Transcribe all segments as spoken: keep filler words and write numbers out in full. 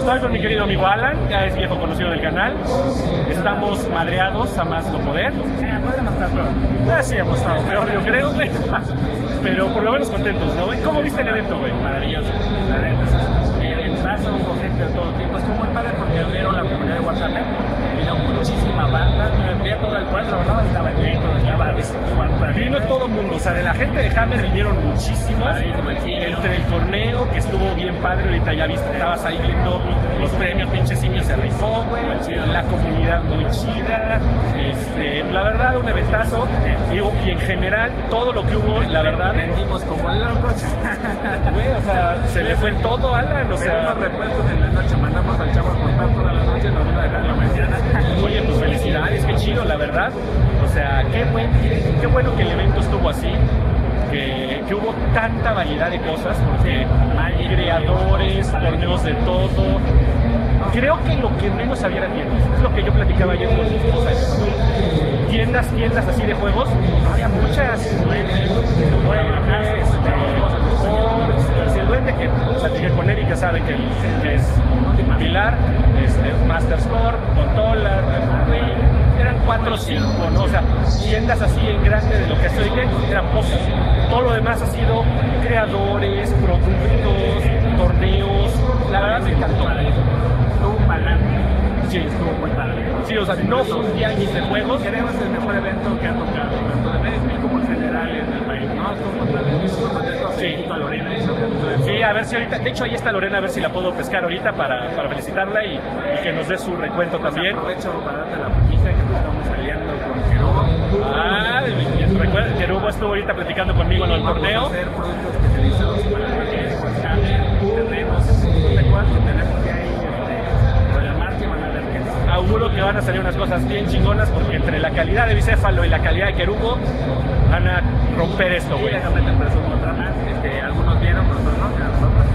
Estoy con mi querido amigo Alan, ya es viejo conocido del canal. Estamos madreados a más no poder. Podemos estar peor. Ah, sí, hemos estado peor, yo creo, güey. Pero por lo menos contentos, ¿no, güey? ¿Cómo viste el evento, güey? Maravilloso. La neta. El paso con gente de todo tipo. Estuvo muy padre porque abrieron la comunidad de WhatsApp. Vino muchísima banda. Veía todo el cuadro, ¿no? Estaba lleno, estaba vino todo el mundo. O sea, de la gente de Hammer vinieron muchísimos. Entre el torneo, que estuvo bien padre. Ahorita ya viste, estabas ahí viendo los premios. Pinche Simio se rifó, güey. La comunidad muy chida. Este, la verdad, un eventazo. Digo, y en general, todo lo que hubo, la verdad. Vendimos como locos. Güey, o sea, se le fue todo a Alan. O sea, unos repuestos en la noche. Mandamos al chavo a contar toda la noche. Nos vino a dejar la mañana. Oye, pues felicidades, qué chido, la verdad. O sea, qué, buen, qué bueno que el evento estuvo así. Que, que hubo tanta variedad de cosas. Porque hay creadores, torneos de todo. Creo que lo que menos había era tiendas. Es lo que yo platicaba ayer con mi esposa. Tiendas, tiendas así de juegos. Había muchas. El duende que platiqué con él y que sabe que, que es Pilar, este, Master Score, Contola, eran cuatro o cinco, ¿no? O sea, tiendas así en grande de lo que estoy viendo, eran pocas. Todo lo demás ha sido creadores, productos, torneos. La verdad me encantó. Estuvo un balance. Sí, estuvo muy padre. Sí, o sea, no fue un día ni de juegos. Queremos el mejor evento que ha tocado, tanto de México como en general en el país, ¿no? Como tal, sí. A Lorena y sí, a ver si ahorita, de hecho ahí está Lorena, a ver si la puedo pescar ahorita para, para felicitarla y, y que nos dé su recuento pues también. Aprovecho para darte la noticia que estamos saliendo con Kerubo. Ah, recuerda, Kerubo estuvo ahorita platicando conmigo en el torneo. Vamos a hacer productos especializados para que tenemos de cuál que tenemos que ahí por la marca y van a ver que auguro que van a salir unas cosas bien chingonas porque entre la calidad de Bicéfalo y la calidad de Kerubo van a romper esto, güey. Déjame te presumo otra más, que algunos vieron, pero otros no, que a nosotros.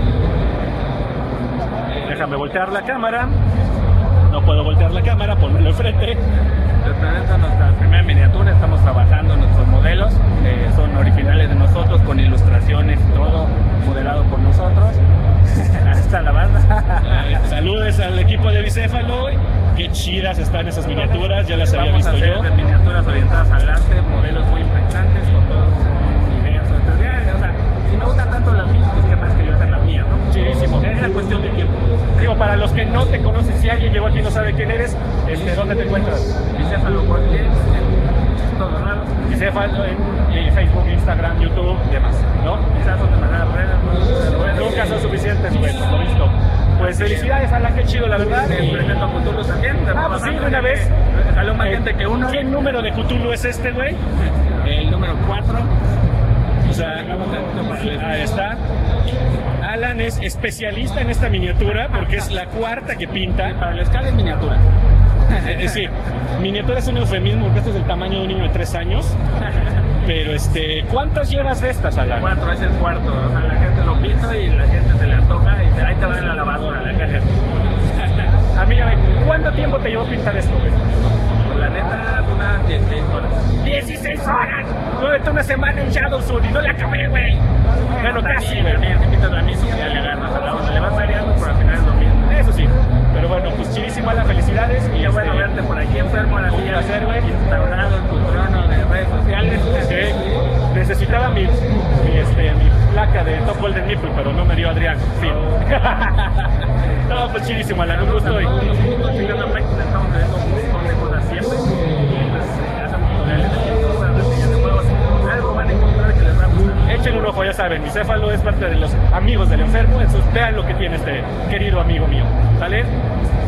Déjame voltear la cámara. No puedo voltear la cámara, ponmelo enfrente. Les presento nuestra primera miniatura, estamos trabajando nuestros modelos, eh, son originales de nosotros, con ilustraciones y todo, modelado por nosotros. Ahí está la banda. Eh, saludes al equipo de Bicéfalo. Qué chidas están esas miniaturas, ya las había Vamos visto a hacer yo. de miniaturas orientadas al arte, modelos muy impactantes, con todas ideas. O sea, si no gustan tanto las mías, pues qué más que yo hacer las mías, ¿no? Chidísimo. Es la cuestión de tiempo. Digo, para los que no te conocen, si alguien llegó aquí y no sabe quién eres, este, ¿dónde te encuentras? Bicéfalo Board Games, en todos lados. Bicéfalo en, en Facebook, Instagram, YouTube y demás, ¿no? Quizás de manera redes, no, nunca son suficientes, güey, por lo visto. Pues felicidades, Alan, qué chido, la verdad. El presento Cthulhu también. Ah, pues sí, de una vez. Jaló más gente que uno. ¿Qué número de Cthulhu es este, güey? El número cuatro. O sea, ahí está. Alan es especialista en esta miniatura porque es la cuarta que pinta. Para la escala es miniatura. Eh, sí, miniatura es un eufemismo porque este es del tamaño de un niño de tres años. Pero este, ¿cuántas llevas de estas, Alan? Cuatro, es el cuarto. O sea, la gente lo pinta y la gente se le antoja y dice, ahí te va en la lavadora, la caja. Amiga, ¿cuánto tiempo te llevó pintar esto, güey? La neta, unas dieciséis horas. ¡dieciséis horas! No, está una semana en Shadowsoul y no la acabé, güey. Bueno, casi, güey. Mira, si pintas la misma, ya le agarras a la onda. Le vas variando, pero al final es lo mismo. Eso sí. Pero bueno, pues chidísimo, Alan, felicidades. Y qué bueno este, verte por aquí enfermo, ahora sí, un placer, güey. instaurado en tu trono de redes sociales. Sí. Necesitaba mi, mi, este, mi placa de Top Golden Nipple, pero no me dio Adrián. Sí. No, pues chidísimo, Alan, un gusto. Y... Estamos viendo un montón de cosas siempre. Algo van a encontrar que les va a gustar. Échenle un ojo, ya saben, Bicéfalo es parte de los amigos del enfermo, entonces vean lo que tiene este querido amigo mío, ¿sale?